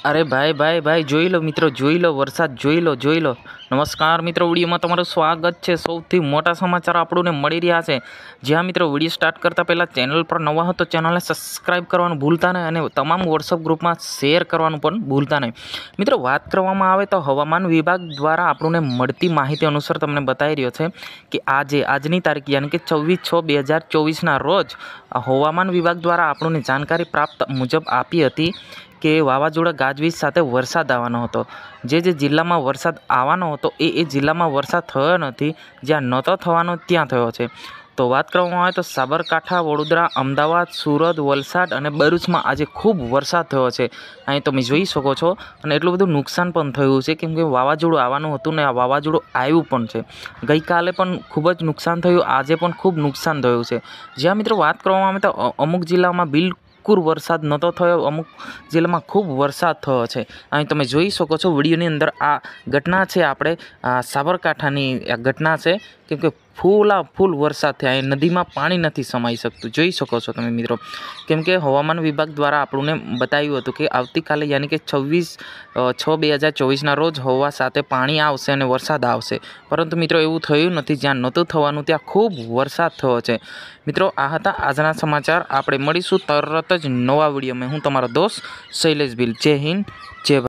अरे भाई भाई भाई જોઈ લો મિત્રો, જોઈ લો વરસાદ, જોઈ લો। નમસ્કાર મિત્રો, વિડીયોમાં તમારું સ્વાગત છે। સૌથી મોટા સમાચાર આપણને મળી રહ્યા છે। જ્યાં મિત્રો વિડીયો સ્ટાર્ટ કરતાં પહેલાં ચેનલ પર નવા હો તો ચેનલને સબસ્ક્રાઇબ કરવાનું ભૂલતા નહીં અને તમામ વોટ્સઅપ ગ્રુપમાં શેર કરવાનું પણ ભૂલતા નહીં। મિત્રો વાત કરવામાં આવે તો હવામાન વિભાગ દ્વારા આપણને મળતી માહિતી અનુસાર તમને બતાવી રહ્યો છે કે આજની તારીખ યાની કે 24/6/2024ના રોજ હવામાન વિભાગ દ્વારા આપણને જાણકારી પ્રાપ્ત મુજબ આપી હતી કે વાવાઝોડા ગાજવીજ સાથે વરસાદ આવવાનો હતો। જે જિલ્લામાં વરસાદ આવવાનો હતો એ જિલ્લામાં વરસાદ થયો નથી, જ્યાં નહોતો થવાનો ત્યાં થયો છે। તો વાત કરવામાં આવે તો સાબરકાંઠા, વડોદરા, અમદાવાદ, સુરત, વલસાડ અને ભરૂચમાં આજે ખૂબ વરસાદ થયો છે। અહીં તમે જોઈ શકો છો અને એટલું બધું નુકસાન પણ થયું છે કેમ કે વાવાઝોડું આવવાનું હતું ને આ વાવાઝોડું આવ્યું પણ છે। ગઈકાલે પણ ખૂબ જ નુકસાન થયું, આજે પણ ખૂબ નુકસાન થયું છે। જ્યાં મિત્રો વાત કરવામાં આવે તો અમુક જિલ્લામાં બિલકુલ વરસાદ નહોતો થયો, અમુક જિલ્લામાં ખૂબ વરસાદ થયો છે। અહીં તમે જોઈ શકો છો વિડીયોની અંદર આ ઘટના છે, આપણે સાબરકાંઠાની આ ઘટના છે કેમ કે ફૂલ વરસાદ થયા, અહીં નદીમાં પાણી નથી સમાઈ શકતું, જોઈ શકો છો તમે મિત્રો। કેમ કે હવામાન વિભાગ દ્વારા આપણને બતાવ્યું હતું કે આવતીકાલે યાની કે 26/6/2024ના રોજ હવા સાથે પાણી આવશે અને વરસાદ આવશે, પરંતુ મિત્રો એવું થયું નથી। જ્યાં નહોતું થવાનું ત્યાં ખૂબ વરસાદ થયો છે। મિત્રો આ હતા આજના સમાચાર, આપણે મળીશું તરત જ નવા વિડીયોમાં। હું તમારો દોસ્ત શૈલેષ ભીલ। જય હિન્દ, જય ભારત।